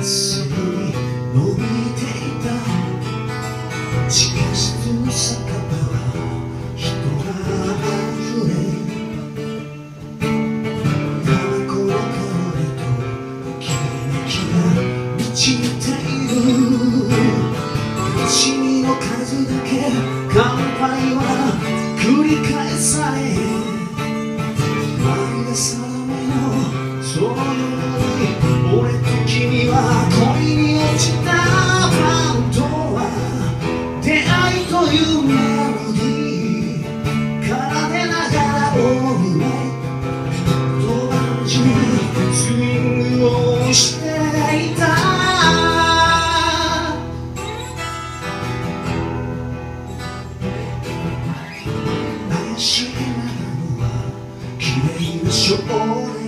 すぐに伸びていた地下室の酒場は人があふれタバコの香りときめきが満ちているしみの数だけ乾杯は繰り返されまるで定めのそのように俺と君は恋に落ちた本当は出会いというメロディー奏でながらオールナイトと同時にスイングをしていた怪しげなのは綺麗な少年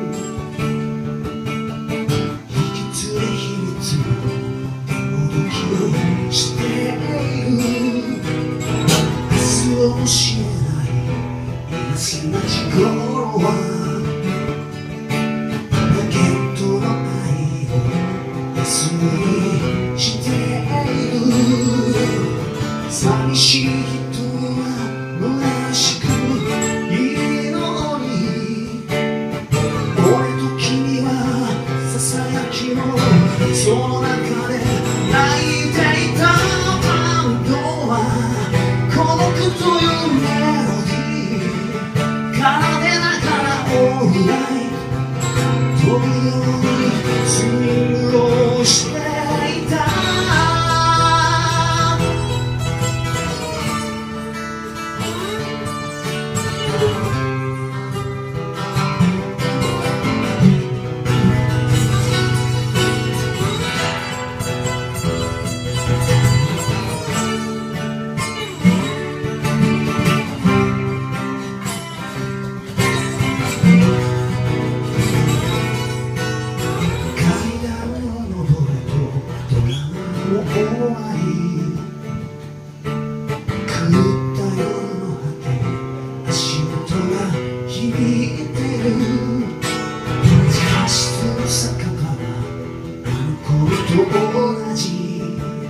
教えない稲瀬な時頃はポケットの愛を休みにしている寂しい人は虚しくいるのに俺と君はささやきのその中で泣いていた本当は孤独というメロディー奏でながらオールナイト飛ぶようにスイングをしていた終わり狂った夜の果て足音が響いてる地下室の酒場はあの頃と同じ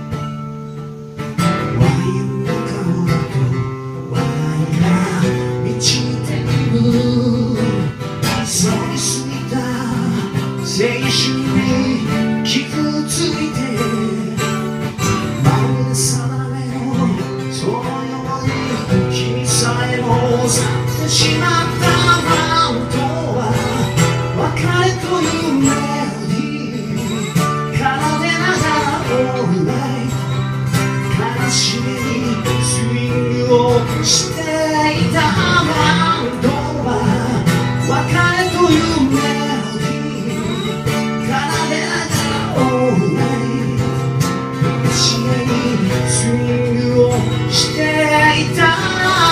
ワインの香りと笑いが満ちている急ぎすぎた青春に傷ついて去ってしまった本当は別れというメロディー奏でながらオールナイト悲しみにスイングをしていた本当は別れというメロディー奏でながらオールナイト悲しみにスイングをしていた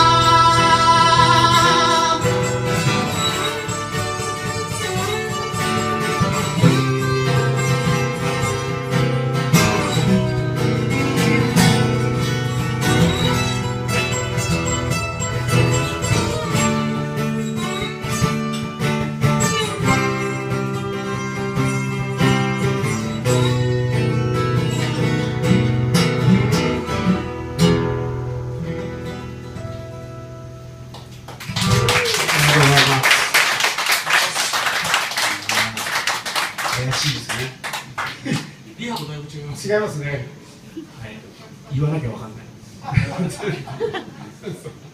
怪しいですね。 リハとだいぶ違います。 違いますね。はい。言わなきゃわかんない。